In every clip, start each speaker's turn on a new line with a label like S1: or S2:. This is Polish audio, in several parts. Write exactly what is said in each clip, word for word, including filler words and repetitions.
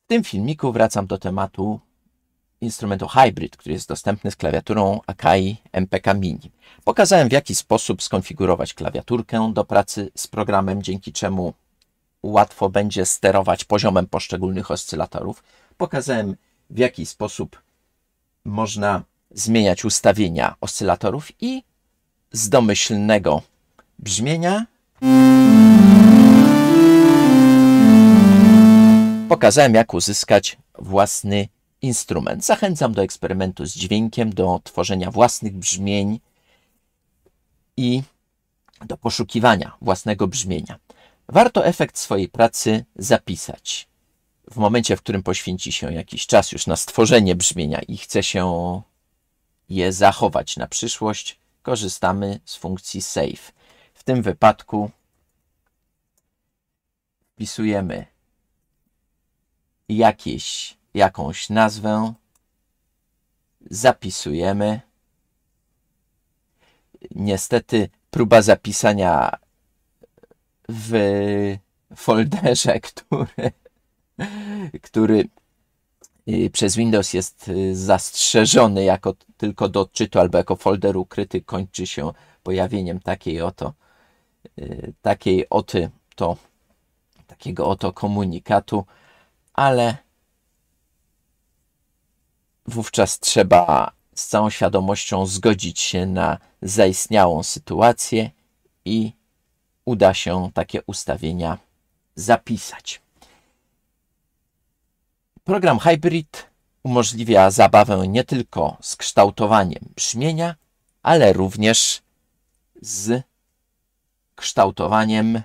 S1: tym filmiku wracam do tematu instrumentu Hybrid, który jest dostępny z klawiaturą Akai M P K Mini. Pokazałem, w jaki sposób skonfigurować klawiaturkę do pracy z programem, dzięki czemu łatwo będzie sterować poziomem poszczególnych oscylatorów. Pokazałem, w jaki sposób można zmieniać ustawienia oscylatorów i z domyślnego brzmienia pokazałem, jak uzyskać własny instrument. Zachęcam do eksperymentu z dźwiękiem, do tworzenia własnych brzmień i do poszukiwania własnego brzmienia. Warto efekt swojej pracy zapisać. W momencie, w którym poświęci się jakiś czas już na stworzenie brzmienia i chce się je zachować na przyszłość, korzystamy z funkcji save. W tym wypadku wpisujemy jakieś, jakąś nazwę, zapisujemy. Niestety próba zapisania w folderze, który, który przez Windows jest zastrzeżony jako tylko do odczytu albo jako folder ukryty, kończy się pojawieniem takiej oto takiej oty, to, takiego oto komunikatu, ale wówczas trzeba z całą świadomością zgodzić się na zaistniałą sytuację i uda się takie ustawienia zapisać. Program Hybrid umożliwia zabawę nie tylko z kształtowaniem brzmienia, ale również z kształtowaniem.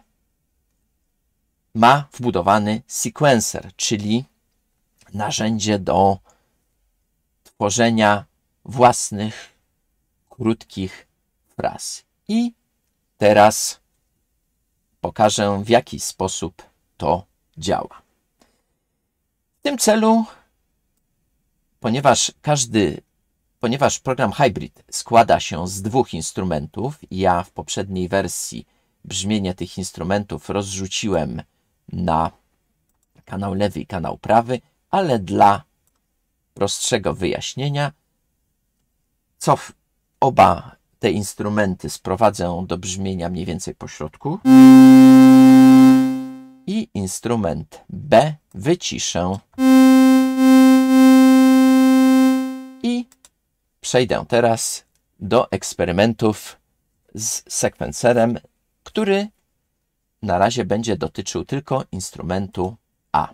S1: Ma wbudowany sequencer, czyli narzędzie do tworzenia własnych, krótkich fraz. I teraz pokażę, w jaki sposób to działa. W tym celu, ponieważ każdy, ponieważ program Hybrid składa się z dwóch instrumentów, ja w poprzedniej wersji brzmienie tych instrumentów rozrzuciłem na kanał lewy i kanał prawy, ale dla prostszego wyjaśnienia, co w oba te instrumenty sprowadzę do brzmienia mniej więcej po środku i instrument B wyciszę i przejdę teraz do eksperymentów z sekwencerem, który na razie będzie dotyczył tylko instrumentu A.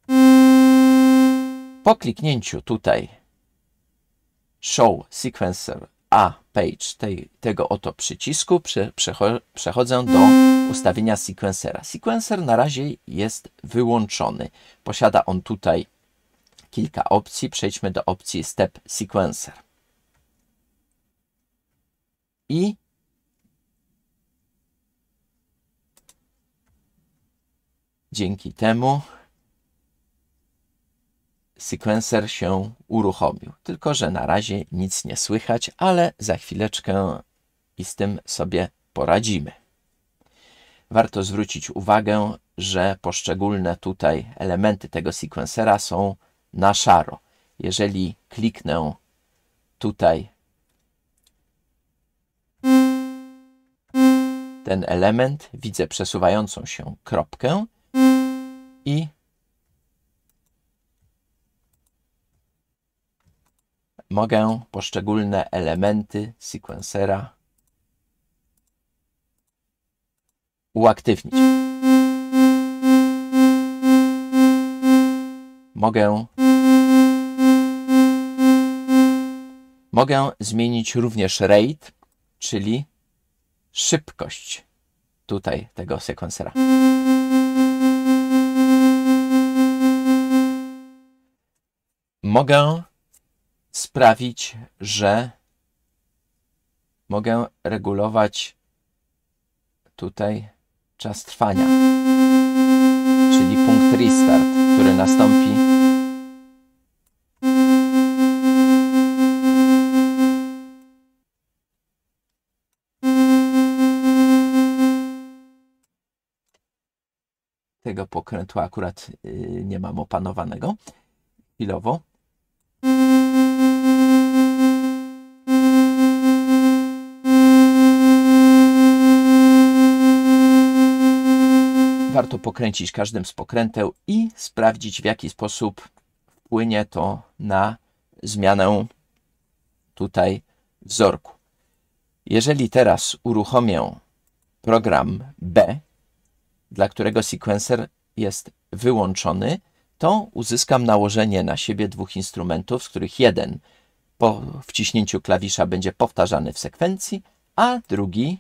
S1: Po kliknięciu tutaj Show Sequencer A Page, tej, tego oto przycisku, prze, przecho, przechodzę do ustawienia sequencera. Sequencer na razie jest wyłączony. Posiada on tutaj kilka opcji. Przejdźmy do opcji Step Sequencer. I dzięki temu sequencer się uruchomił. Tylko że na razie nic nie słychać, ale za chwileczkę i z tym sobie poradzimy. Warto zwrócić uwagę, że poszczególne tutaj elementy tego sequencera są na szaro. Jeżeli kliknę tutaj ten element, widzę przesuwającą się kropkę i mogę poszczególne elementy sequencera uaktywnić. Mogę, mogę zmienić również rate, czyli szybkość tutaj tego sequencera. Mogę sprawić, że mogę regulować tutaj czas trwania, czyli punkt restart, który nastąpi tego pokrętła akurat yy, nie mam opanowanego chwilowo. Warto pokręcić każdym z pokręteł i sprawdzić, w jaki sposób wpłynie to na zmianę tutaj wzorku. Jeżeli teraz uruchomię program B, dla którego sequencer jest wyłączony, to uzyskam nałożenie na siebie dwóch instrumentów, z których jeden po wciśnięciu klawisza będzie powtarzany w sekwencji, a drugi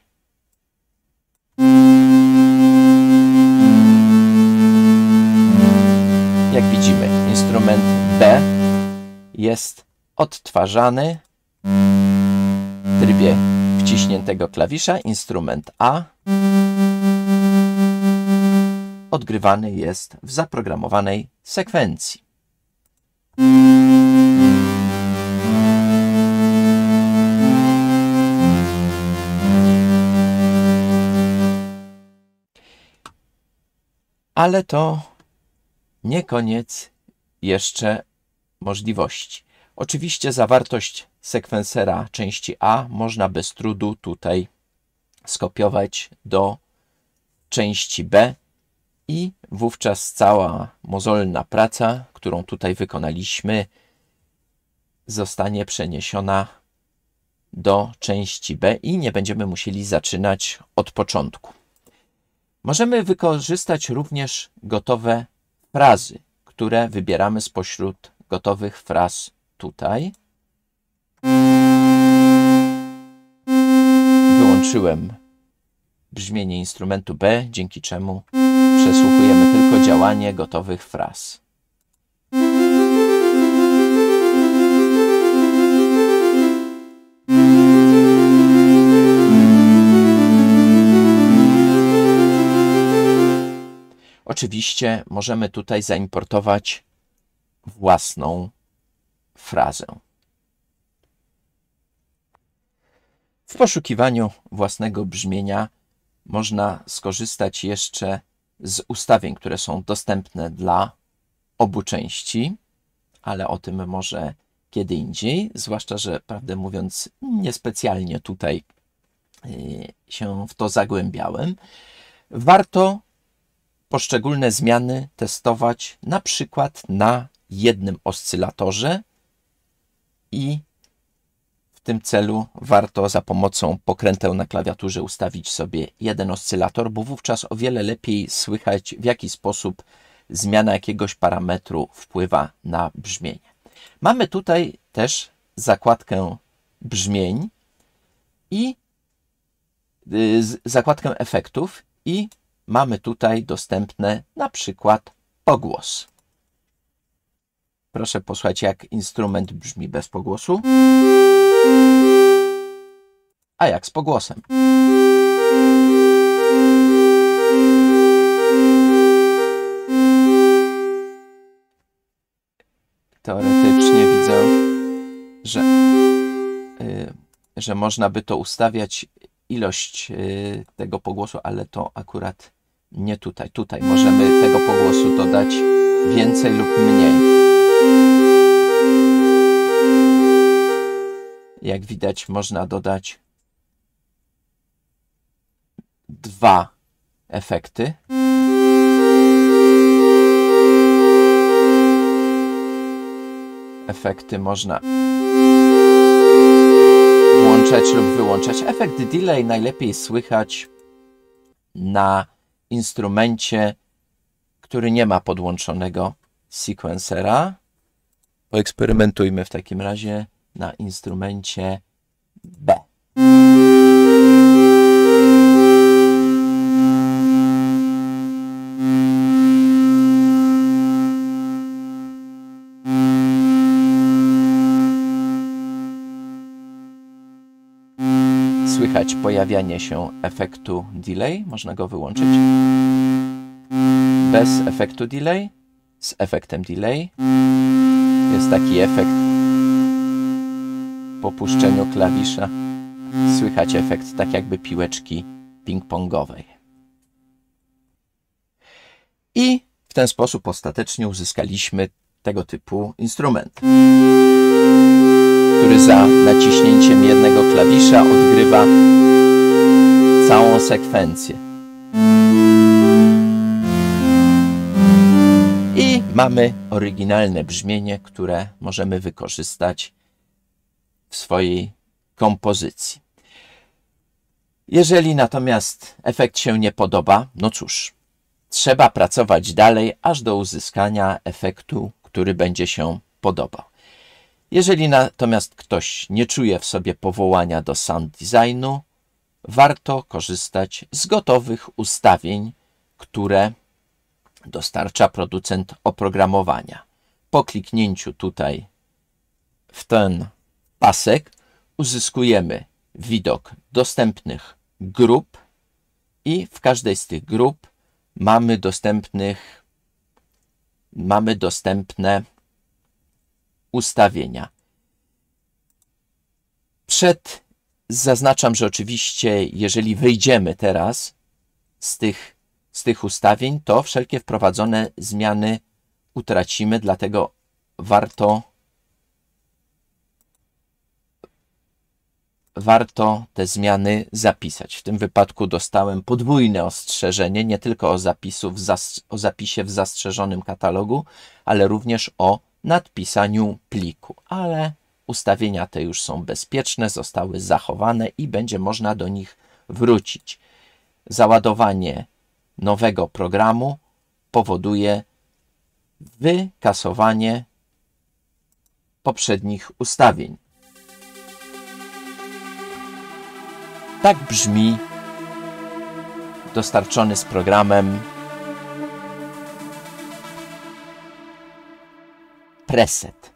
S1: jak widzimy, instrument B jest odtwarzany w trybie wciśniętego klawisza, instrument A odgrywany jest w zaprogramowanej sekwencji. Ale to nie koniec jeszcze możliwości. Oczywiście zawartość sekwensera części A można bez trudu tutaj skopiować do części B i wówczas cała mozolna praca, którą tutaj wykonaliśmy, zostanie przeniesiona do części B i nie będziemy musieli zaczynać od początku. Możemy wykorzystać również gotowe frazy, które wybieramy spośród gotowych fraz tutaj. Wyłączyłem brzmienie instrumentu B, dzięki czemu przesłuchujemy tylko działanie gotowych fraz. Oczywiście możemy tutaj zaimportować własną frazę. W poszukiwaniu własnego brzmienia można skorzystać jeszcze z ustawień, które są dostępne dla obu części, ale o tym może kiedy indziej, zwłaszcza że, prawdę mówiąc, niespecjalnie tutaj się w to zagłębiałem. Warto poszczególne zmiany testować na przykład na jednym oscylatorze i w tym celu warto za pomocą pokręteł na klawiaturze ustawić sobie jeden oscylator, bo wówczas o wiele lepiej słychać, w jaki sposób zmiana jakiegoś parametru wpływa na brzmienie. Mamy tutaj też zakładkę brzmień i yy, zakładkę efektów i mamy tutaj dostępne na przykład pogłos. Proszę posłuchać, jak instrument brzmi bez pogłosu, a jak z pogłosem. Teoretycznie widzę, że, yy, że można by to ustawiać ilość yy, tego pogłosu, ale to akurat nie tutaj. Tutaj możemy tego pogłosu dodać więcej lub mniej. Jak widać, można dodać dwa efekty. Efekty można włączać lub wyłączać. Efekt delay najlepiej słychać na instrumencie, który nie ma podłączonego sequencera. Poeksperymentujmy w takim razie na instrumencie B. Słychać pojawianie się efektu delay. Można go wyłączyć. Bez efektu delay, z efektem delay. Jest taki efekt po puszczeniu klawisza. Słychać efekt tak jakby piłeczki ping-pongowej. I ten sposób ostatecznie uzyskaliśmy tego typu instrument, który za naciśnięciem jednego klawisza odgrywa całą sekwencję. I mamy oryginalne brzmienie, które możemy wykorzystać w swojej kompozycji. Jeżeli natomiast efekt się nie podoba, no cóż, trzeba pracować dalej, aż do uzyskania efektu, który będzie się podobał. Jeżeli natomiast ktoś nie czuje w sobie powołania do sound designu, warto korzystać z gotowych ustawień, które dostarcza producent oprogramowania. Po kliknięciu tutaj w ten pasek uzyskujemy widok dostępnych grup i w każdej z tych grup mamy dostępnych mamy dostępne ustawienia. Przed zaznaczam, że oczywiście jeżeli wyjdziemy teraz z tych, z tych ustawień, to wszelkie wprowadzone zmiany utracimy, dlatego warto warto te zmiany zapisać. W tym wypadku dostałem podwójne ostrzeżenie, nie tylko o, zapisu w zas o zapisie w zastrzeżonym katalogu, ale również o nadpisaniu pliku. Ale ustawienia te już są bezpieczne, zostały zachowane i będzie można do nich wrócić. Załadowanie nowego programu powoduje wykasowanie poprzednich ustawień. Tak brzmi dostarczony z programem preset.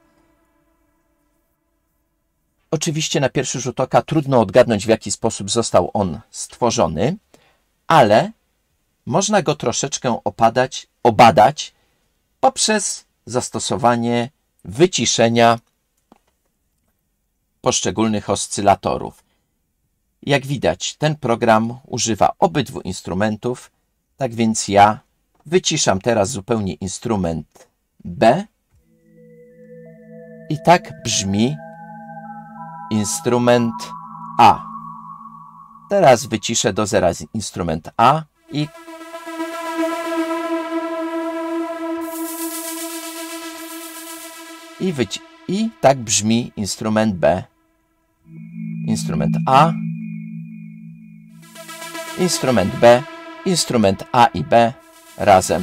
S1: Oczywiście na pierwszy rzut oka trudno odgadnąć, w jaki sposób został on stworzony, ale można go troszeczkę opadać, obadać poprzez zastosowanie wyciszenia poszczególnych oscylatorów. Jak widać, ten program używa obydwu instrumentów, tak więc ja wyciszam teraz zupełnie instrument B i tak brzmi instrument A. Teraz wyciszę do zera instrument A i i, wyci i tak brzmi instrument B. Instrument A, instrument B, instrument A i B razem.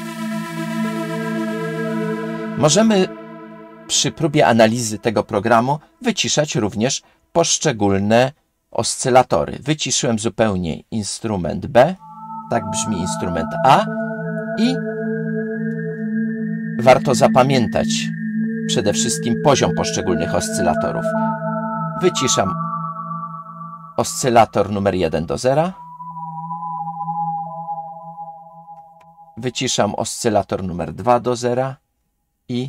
S1: Możemy przy próbie analizy tego programu wyciszać również poszczególne oscylatory. Wyciszyłem zupełnie instrument B, tak brzmi instrument A i warto zapamiętać przede wszystkim poziom poszczególnych oscylatorów. Wyciszam oscylator numer jeden do zera. Wyciszam oscylator numer dwa do zera i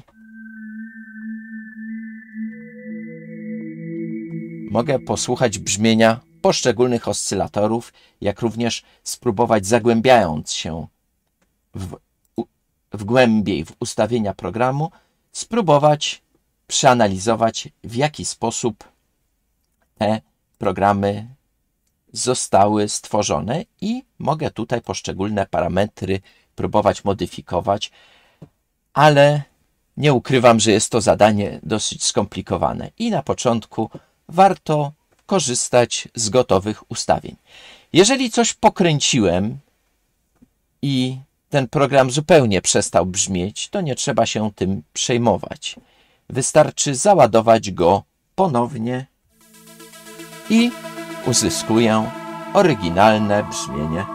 S1: mogę posłuchać brzmienia poszczególnych oscylatorów, jak również spróbować, zagłębiając się w, w głębiej w ustawienia programu, spróbować przeanalizować, w jaki sposób te programy zostały stworzone i mogę tutaj poszczególne parametry próbować modyfikować, ale nie ukrywam, że jest to zadanie dosyć skomplikowane i na początku warto korzystać z gotowych ustawień. Jeżeli coś pokręciłem i ten program zupełnie przestał brzmieć, to nie trzeba się tym przejmować. Wystarczy załadować go ponownie i uzyskuję oryginalne brzmienie.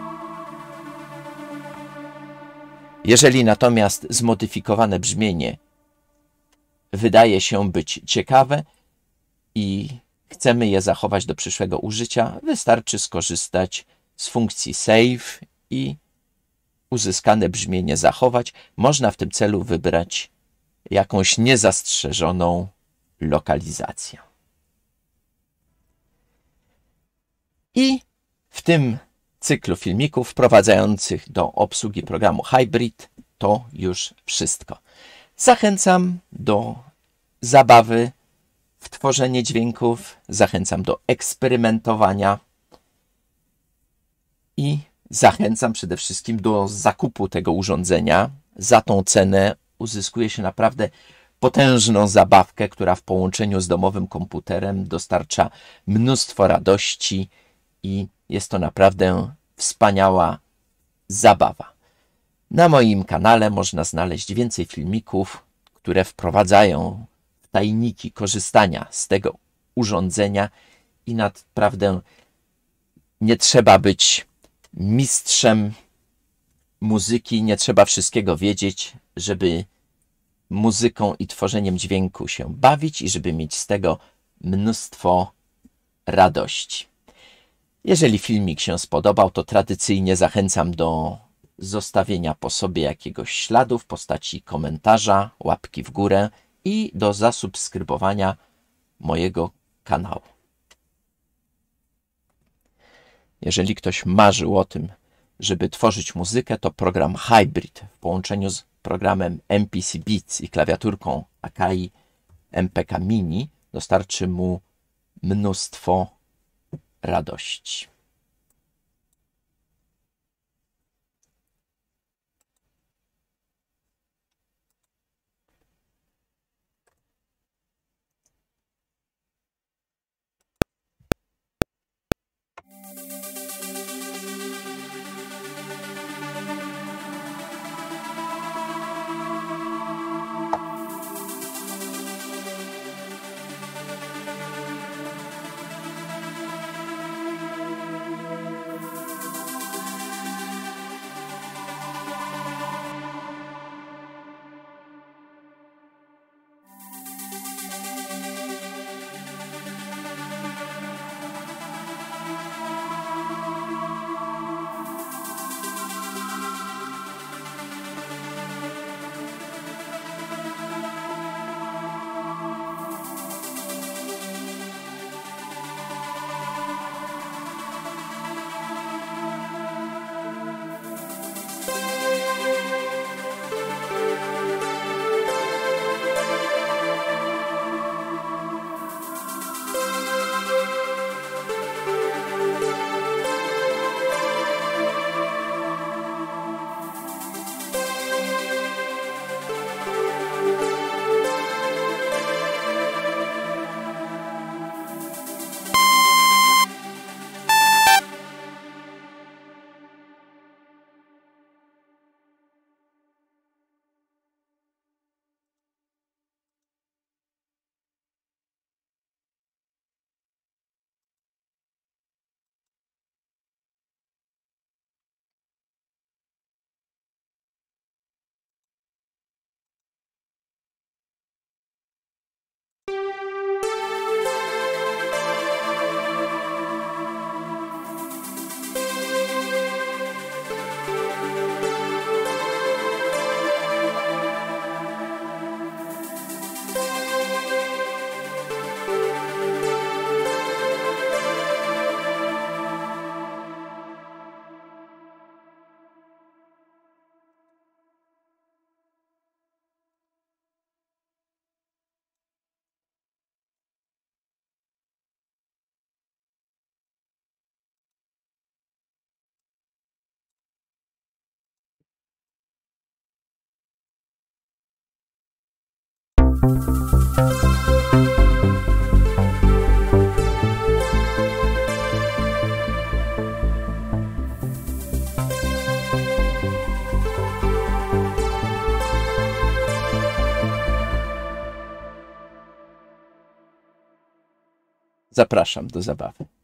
S1: Jeżeli natomiast zmodyfikowane brzmienie wydaje się być ciekawe i chcemy je zachować do przyszłego użycia, wystarczy skorzystać z funkcji Save i uzyskane brzmienie zachować. Można w tym celu wybrać jakąś niezastrzeżoną lokalizację. I w tym cyklu filmików wprowadzających do obsługi programu Hybrid to już wszystko. Zachęcam do zabawy w tworzenie dźwięków, zachęcam do eksperymentowania i zachęcam przede wszystkim do zakupu tego urządzenia. Za tą cenę uzyskuje się naprawdę potężną zabawkę, która w połączeniu z domowym komputerem dostarcza mnóstwo radości i jest to naprawdę wspaniała zabawa. Na moim kanale można znaleźć więcej filmików, które wprowadzają tajniki korzystania z tego urządzenia i naprawdę nie trzeba być mistrzem muzyki, nie trzeba wszystkiego wiedzieć, żeby muzyką i tworzeniem dźwięku się bawić i żeby mieć z tego mnóstwo radości. Jeżeli filmik się spodobał, to tradycyjnie zachęcam do zostawienia po sobie jakiegoś śladu w postaci komentarza, łapki w górę i do zasubskrybowania mojego kanału. Jeżeli ktoś marzył o tym, żeby tworzyć muzykę, to program Hybrid w połączeniu z programem M P C Beats i klawiaturką Akai M P K Mini dostarczy mu mnóstwo radości. Zapraszam do zabawy.